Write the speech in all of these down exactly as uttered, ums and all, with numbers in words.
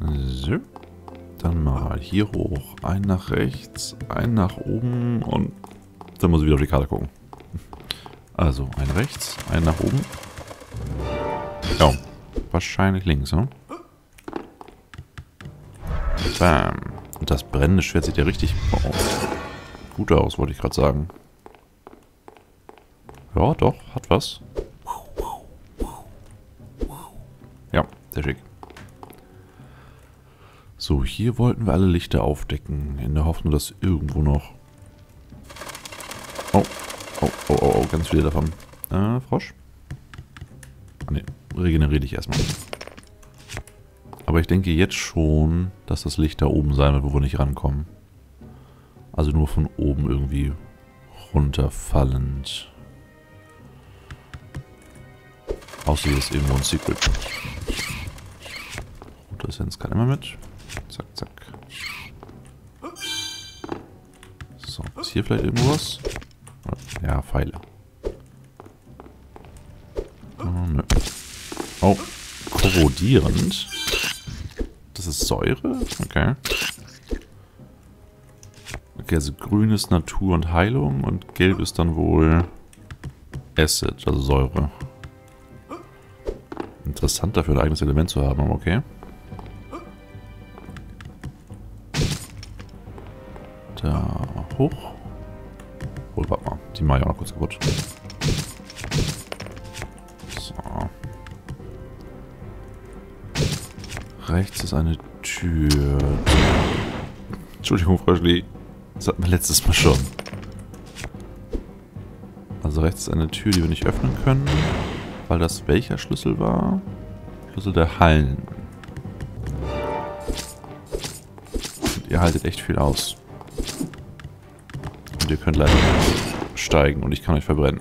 So. Dann mal hier hoch. Ein nach rechts, ein nach oben und dann muss ich wieder auf die Karte gucken. Also, ein rechts, ein nach oben. Ja, wahrscheinlich links, ne? Bam. Und das brennende Schwert sieht ja richtig oh, gut aus, wollte ich gerade sagen. Ja, doch, hat was. Ja, sehr schick. So, hier wollten wir alle Lichter aufdecken, in der Hoffnung, dass irgendwo noch... Oh, oh, oh, oh, oh, ganz viele davon. Äh, Frosch? Ah, ne, regeneriere dich erstmal. Aber ich denke jetzt schon, dass das Licht da oben sein wird, wo wir nicht rankommen. Also nur von oben irgendwie runterfallend. Außer hier ist irgendwo ein Secret. Rote Essenz kann immer mit. Zack, zack. So, ist hier vielleicht irgendwas? Ja, Pfeile. Oh, nö. Oh, korrodierend. Das ist Säure? Okay. Okay, also grün ist Natur und Heilung und gelb ist dann wohl Acid, also Säure. Interessant dafür ein eigenes Element zu haben, aber okay. Da hoch. Oh, warte mal, die mache ich auch noch kurz kaputt. So. Rechts ist eine Tür. Entschuldigung, Fröschli. Das hatten wir letztes Mal schon. Also rechts ist eine Tür, die wir nicht öffnen können. Weil das welcher Schlüssel war? Schlüssel der Hallen. Und ihr haltet echt viel aus. Und ihr könnt leider steigen und ich kann euch verbrennen.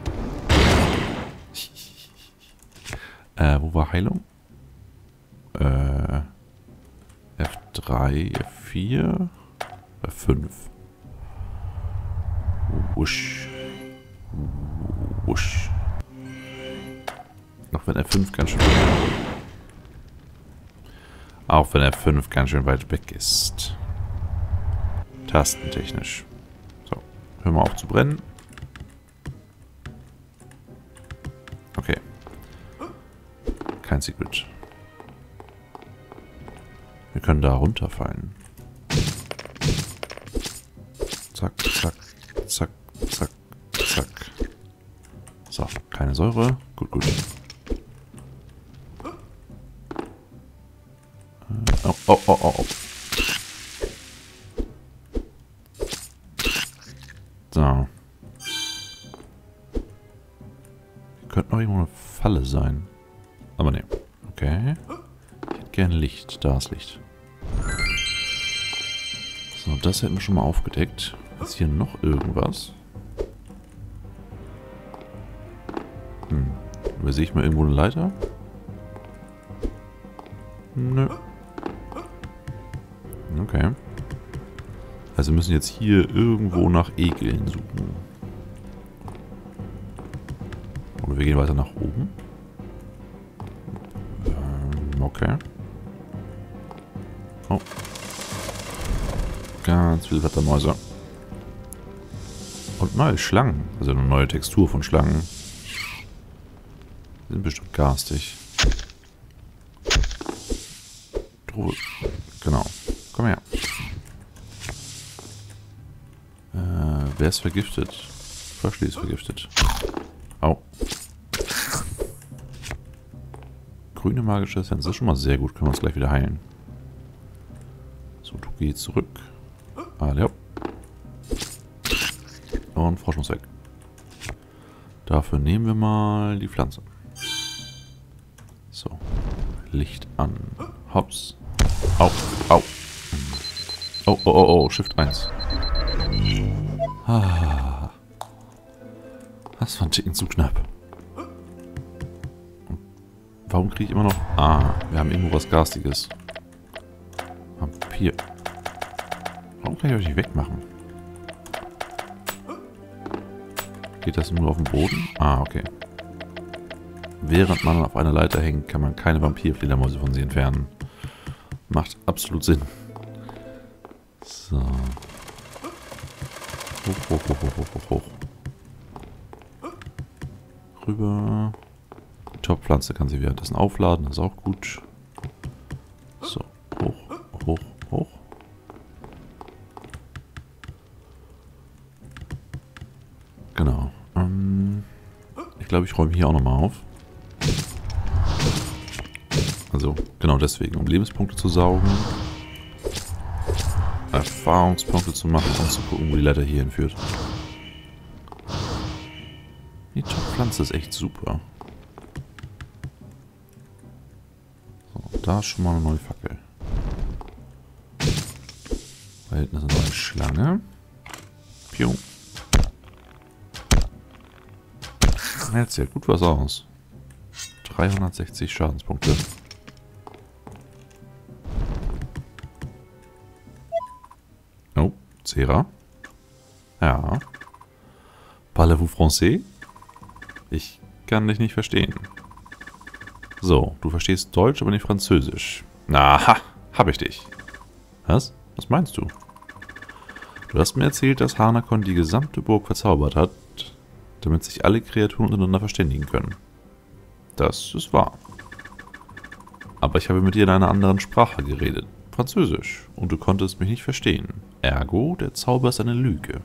äh, wo war Heilung? Äh, F drei, F vier, F fünf. Wusch. Wusch. Auch wenn F fünf ganz schön Auch wenn F fünf ganz schön weit weg ist. Tastentechnisch. So, hör mal auf zu brennen. Okay. Kein Secret. Wir können da runterfallen. Zack, zack, zack, zack, zack. So, keine Säure. Gut, gut. Oh, oh, oh, oh, oh. So. Könnte noch irgendwo eine Falle sein. Aber ne. Okay. Ich hätte gerne Licht. Da ist Licht. So, das hätten wir schon mal aufgedeckt. Ist hier noch irgendwas? Hm. Sehe ich mal irgendwo eine Leiter? Nö. Okay. Also wir müssen jetzt hier irgendwo nach Ekeln suchen. Oder wir gehen weiter nach oben. Ähm, okay. Oh. Ganz viele Wettermäuse. Und neue Schlangen. Also eine neue Textur von Schlangen. Sind bestimmt garstig. Droh. Genau. Komm her. Äh, wer ist vergiftet? Fröschli ist vergiftet. Au. Grüne magische Essenz. Das ist schon mal sehr gut. Können wir uns gleich wieder heilen. So, du gehst zurück. Ah, ja. Und Frosch muss weg. Dafür nehmen wir mal die Pflanze. So. Licht an. Hops. Au. Au. Oh, oh, oh, oh. Shift eins. Ah. Das war ein Ticken zu knapp. Warum kriege ich immer noch... Ah, wir haben irgendwo was Garstiges. Vampir. Warum kann ich euch nicht wegmachen? Geht das nur auf dem Boden? Ah, okay. Während man auf einer Leiter hängt, kann man keine Vampirfledermäuse von sie entfernen. Macht absolut Sinn. So. Hoch, hoch, hoch, hoch, hoch, hoch, hoch. Rüber. Die Top-Pflanze kann sie währenddessen aufladen, das ist auch gut. So, hoch, hoch, hoch. Genau. Ähm, ich glaube, ich räume hier auch nochmal auf. Also, genau deswegen, um Lebenspunkte zu saugen. Erfahrungspunkte zu machen und zu gucken, wo die Leiter hierhin führt. Die Top-Pflanze ist echt super. So, da ist schon mal eine neue Fackel. Da hinten ist eine neue Schlange. Piu. Hält sehr gut was aus. dreihundertsechzig Schadenspunkte. Oh, Cera. Ja. Parlez-vous français? Ich kann dich nicht verstehen. So, du verstehst Deutsch, aber nicht Französisch. Aha, hab ich dich. Was? Was meinst du? Du hast mir erzählt, dass Harnakon die gesamte Burg verzaubert hat, damit sich alle Kreaturen untereinander verständigen können. Das ist wahr. Aber ich habe mit dir in einer anderen Sprache geredet, Französisch, und du konntest mich nicht verstehen. Ergo, der Zauber ist eine Lüge.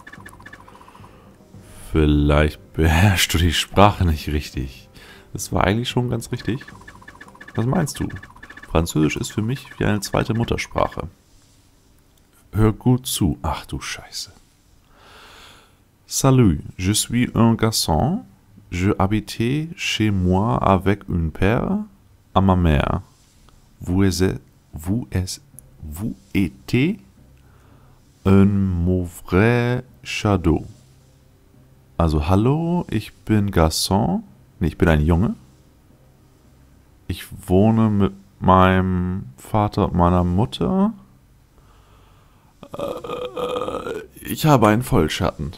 Vielleicht beherrschst du die Sprache nicht richtig. Das war eigentlich schon ganz richtig. Was meinst du? Französisch ist für mich wie eine zweite Muttersprache. Hör gut zu. Ach du Scheiße. Salut, je suis un garçon. Je habitais chez moi avec une père à ma mère. Vous êtes, vous êtes, vous étiez un mauvais shadow. Also hallo, ich bin Garçon. Nee, ich bin ein Junge. Ich wohne mit meinem Vater und meiner Mutter. Äh, ich habe einen Vollschatten.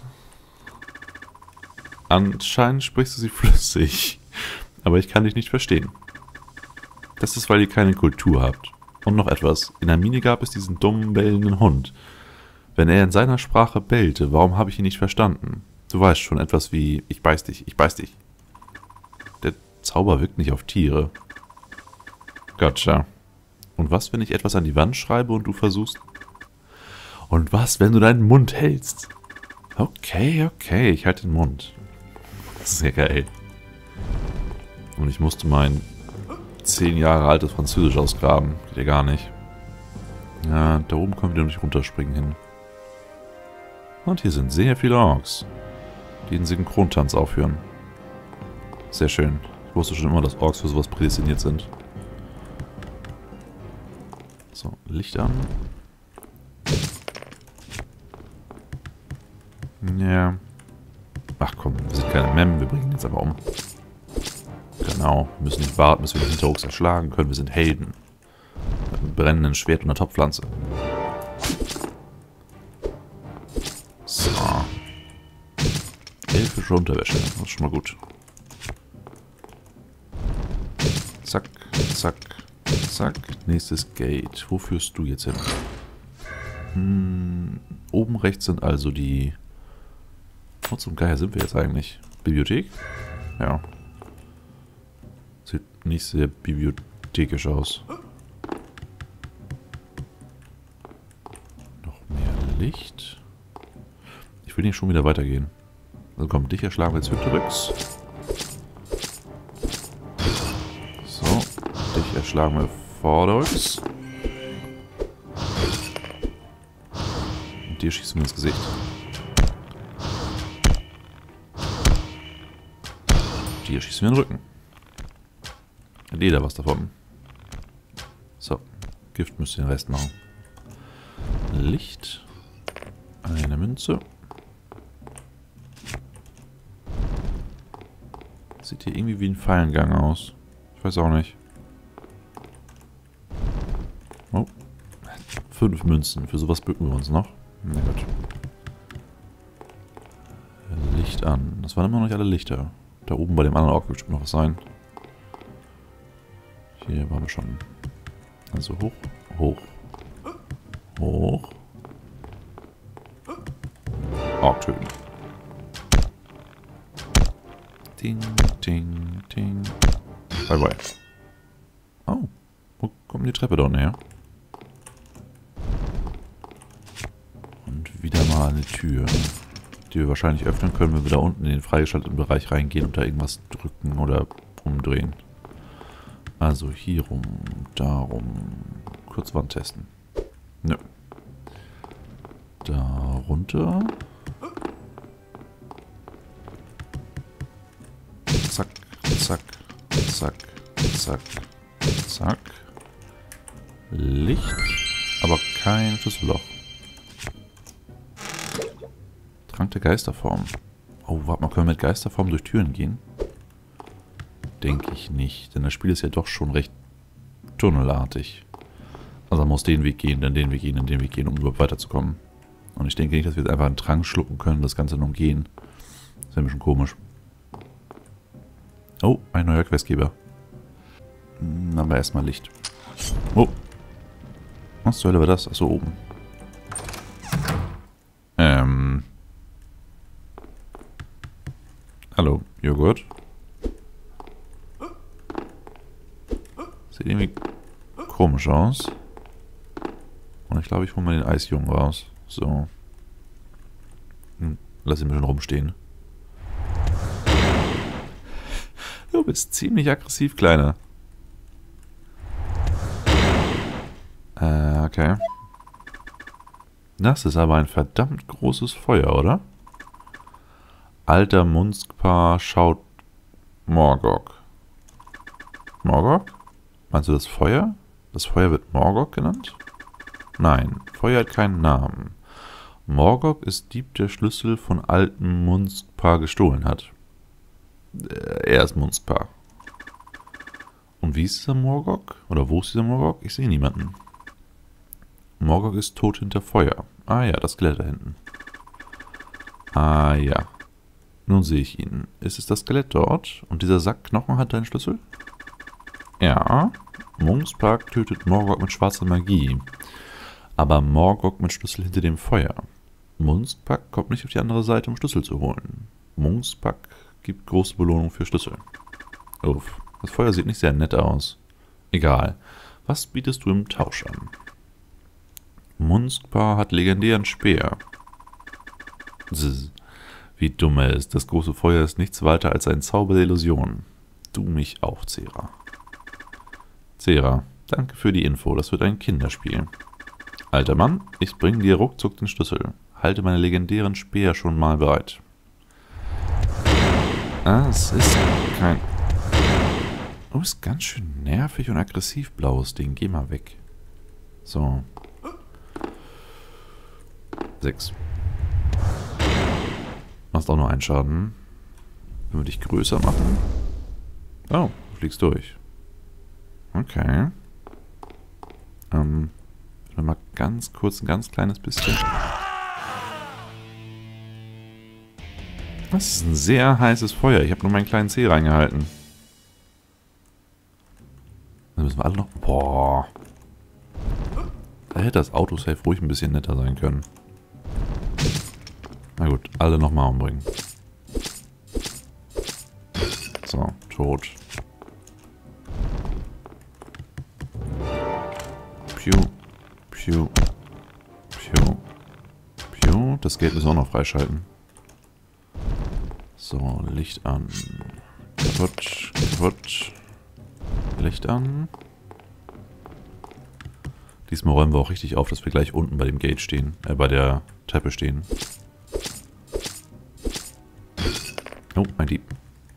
Anscheinend sprichst du sie flüssig. Aber ich kann dich nicht verstehen. Das ist, weil ihr keine Kultur habt. Und noch etwas. In der Mine gab es diesen dummen, bellenden Hund. Wenn er in seiner Sprache bellte, warum habe ich ihn nicht verstanden? Du weißt schon, etwas wie, ich beiß dich, ich beiß dich. Der Zauber wirkt nicht auf Tiere. Gotcha. Und was, wenn ich etwas an die Wand schreibe und du versuchst... Und was, wenn du deinen Mund hältst? Okay, okay, ich halte den Mund. Das ist ja geil. Und ich musste mein zehn Jahre altes Französisch ausgraben. Geht ja gar nicht. Ja, da oben können wir nicht runterspringen hin. Und hier sind sehr viele Orks, die den Synchrontanz aufführen. Sehr schön. Ich wusste schon immer, dass Orks für sowas prädestiniert sind. So, Licht an. Ja. Ach komm, wir sind keine Mem, wir bringen ihn jetzt aber um. Genau, wir müssen nicht warten, bis wir den Hinterhofs erschlagen können. Wir sind Helden. Mit einem brennenden Schwert und einer Topfpflanze. So. Elfische Unterwäsche, das ist schon mal gut. Zack, zack, zack. Nächstes Gate. Wo führst du jetzt hin? Hm, oben rechts sind also die... Wo zum Geier sind wir jetzt eigentlich? Bibliothek? Ja. Sieht nicht sehr bibliothekisch aus. Noch mehr Licht. Ich will nicht schon wieder weitergehen. Also komm, dich erschlagen wir jetzt hinterrücks. So, dich erschlagen wir vorderrücks. Und dir schießen wir ins Gesicht. Dir schießen wir in den Rücken. Leder was davon. So, Gift müsste den Rest machen. Licht. Eine Münze. Sieht hier irgendwie wie ein Fallengang aus. Ich weiß auch nicht. Oh. Fünf Münzen. Für sowas bücken wir uns noch. Na gut. Licht an. Das waren immer noch nicht alle Lichter. Da oben bei dem anderen Ork wird bestimmt noch was sein. Hier waren wir schon. Also hoch. Hoch. Hoch. Ork töten. Ding, ding, ding. Bye, bye. Oh. Wo kommt die Treppe da unten her? Und wieder mal eine Tür, die wir wahrscheinlich öffnen können, wenn wir da unten in den freigeschalteten Bereich reingehen und da irgendwas drücken oder umdrehen. Also hier rum, darum. Kurz Wand testen. Nö. Da runter. Zack, zack, zack, zack, zack. Licht, aber kein Schlüsselloch. Trank der Geisterform. Oh, warte mal, können wir mit Geisterform durch Türen gehen? Denke ich nicht, denn das Spiel ist ja doch schon recht tunnelartig. Also man muss den Weg gehen, dann den Weg gehen, dann den Weg gehen, um überhaupt weiterzukommen. Und ich denke nicht, dass wir jetzt einfach einen Trank schlucken können, das Ganze noch umgehen. Das wäre ein bisschen komisch. Oh, ein neuer Questgeber. Hm, aber erstmal Licht. Oh. Was zur Hölle war das? Achso, oben. Ähm. Hallo, Joghurt. Sieht irgendwie komisch aus. Und ich glaube, ich hole mal den Eisjungen raus. So. Hm, lass ihn ein bisschen rumstehen. Du bist ziemlich aggressiv, Kleiner. Äh, okay. Das ist aber ein verdammt großes Feuer, oder? Alter Munskpar schaut Morgok. Morgok? Meinst du das Feuer? Das Feuer wird Morgok genannt? Nein, Feuer hat keinen Namen. Morgok ist Dieb, der Schlüssel von alten Munskpar gestohlen hat. Er ist Munskpar. Und wie ist dieser Morgok? Oder wo ist dieser Morgok? Ich sehe niemanden. Morgok ist tot hinter Feuer. Ah ja, das Skelett da hinten. Ah ja. Nun sehe ich ihn. Ist es das Skelett dort? Und dieser Sack Knochen hat deinen Schlüssel? Ja. Munskpar tötet Morgok mit schwarzer Magie. Aber Morgok mit Schlüssel hinter dem Feuer. Munskpar kommt nicht auf die andere Seite, um Schlüssel zu holen. Munskpar gibt große Belohnung für Schlüssel. Uff, das Feuer sieht nicht sehr nett aus. Egal. Was bietest du im Tausch an? Munskpar hat legendären Speer. Zzz. Wie dumm er ist. Das große Feuer ist nichts weiter als ein Zauber der Illusion. Du mich auch, Zera. Zera, danke für die Info. Das wird ein Kinderspiel. Alter Mann, ich bringe dir ruckzuck den Schlüssel. Halte meine legendären Speer schon mal bereit. Ah, es ist kein... Oh, ist ganz schön nervig und aggressiv, blaues Ding. Geh mal weg. So. Sechs. Machst auch nur einen Schaden. Wenn wir dich größer machen. Oh, du fliegst durch. Okay. Ähm, mal ganz kurz ein ganz kleines bisschen. Das ist ein sehr heißes Feuer. Ich habe nur meinen kleinen Zeh reingehalten. Dann müssen wir alle noch... Boah. Da hätte das Autosave ruhig ein bisschen netter sein können. Na gut, alle nochmal umbringen. So, tot. Piu. Piu. Piu. Piu. Das Geld müssen wir auch noch freischalten. So, Licht an. Kaputt. Kaputt. Licht an. Diesmal räumen wir auch richtig auf, dass wir gleich unten bei dem Gate stehen. Äh, bei der Treppe stehen. Oh, ein Dieb.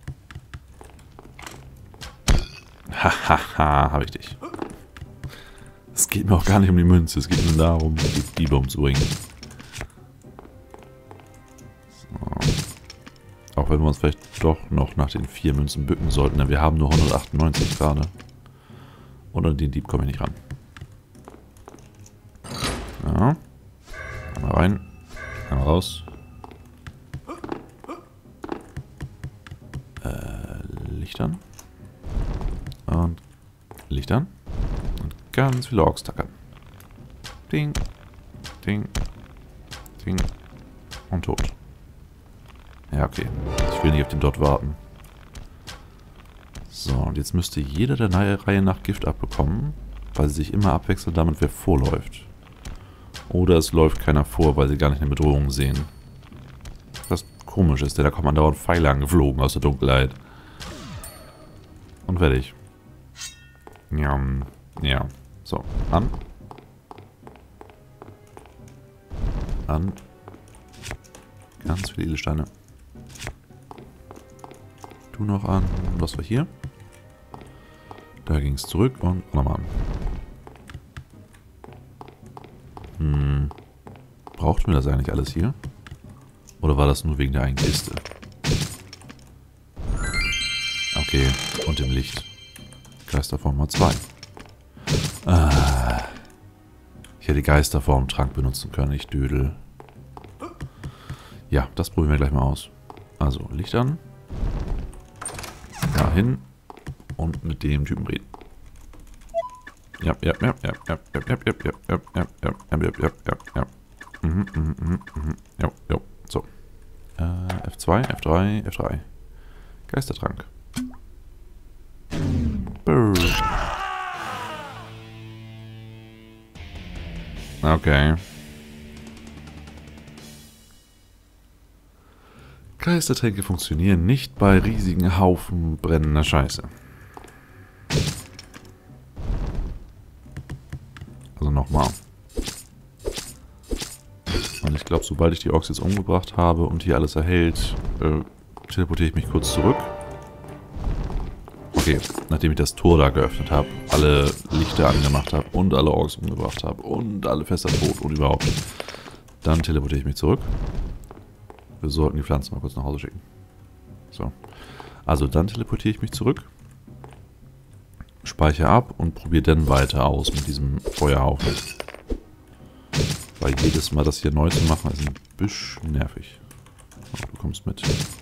Hahaha, habe ich dich. Es geht mir auch gar nicht um die Münze, es geht nur darum, die Diebe umzubringen. So. Auch wenn wir uns vielleicht doch noch nach den vier Münzen bücken sollten, denn wir haben nur hundertachtundneunzig gerade. Und an den Dieb komme ich nicht ran. Ja. Einmal rein. Einmal raus. Äh, Licht an. Und Licht an. Und ganz viele Orks tackern. Ding. Ding. Ding. Und tot. Ja, okay. Ich will nicht auf den Dot warten. So, und jetzt müsste jeder der neue Reihe nach Gift abbekommen, weil sie sich immer abwechseln damit, wer vorläuft. Oder es läuft keiner vor, weil sie gar nicht eine Bedrohung sehen. Was komisch ist, denn da kommt man dauernd Pfeile angeflogen aus der Dunkelheit. Und fertig. Ja, ja. So, an. An. Ganz viele Edelsteine. Du noch an. Was war hier? Da ging es zurück und nochmal an. Hm. Brauchten wir das eigentlich alles hier? Oder war das nur wegen der einen Kiste? Okay, und dem Licht. Geisterform mal zwei. Ah. Ich hätte Geisterform-Trank benutzen können, ich Dödel. Ja, das probieren wir gleich mal aus. Also, Licht an. Dahin. Und mit dem Typen reden. Ja, ja, ja, ja, ja, ja, ja, ja, ja, ja, ja, ja, ja, ja, ja, ja. Mhm, mhm, mhm, mhm. Ja, ja, so. Äh, F zwei, F drei, F drei. Geistertrank. Brrr. Okay. Geistertränke funktionieren nicht bei riesigen Haufen brennender Scheiße. Also nochmal. Und ich glaube, sobald ich die Orks jetzt umgebracht habe und hier alles erhält, äh, teleportiere ich mich kurz zurück. Okay, nachdem ich das Tor da geöffnet habe, alle Lichter angemacht habe und alle Orks umgebracht habe und alle Fester tot und überhaupt, dann teleportiere ich mich zurück. Wir sollten die Pflanzen mal kurz nach Hause schicken. So. Also dann teleportiere ich mich zurück. Speichere ab und probiere dann weiter aus mit diesem Feuerhaufen. Weil jedes Mal das hier neu zu machen ist ein bisschen nervig. Oh, du kommst mit.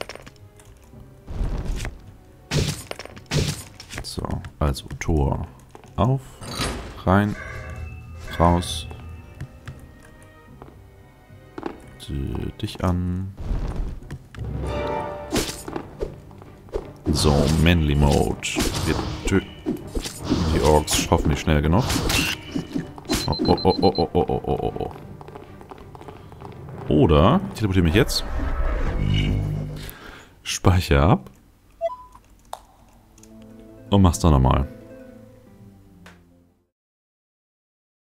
So, also Tor auf, rein, raus. Dich an. So, Manly Mode. Wir töten die Orks hoffentlich schnell genug. Oh, oh, oh, oh, oh, oh, oh, oh, oh. Oder, ich teleportiere mich jetzt. Speichere ab. Und mach's dann nochmal.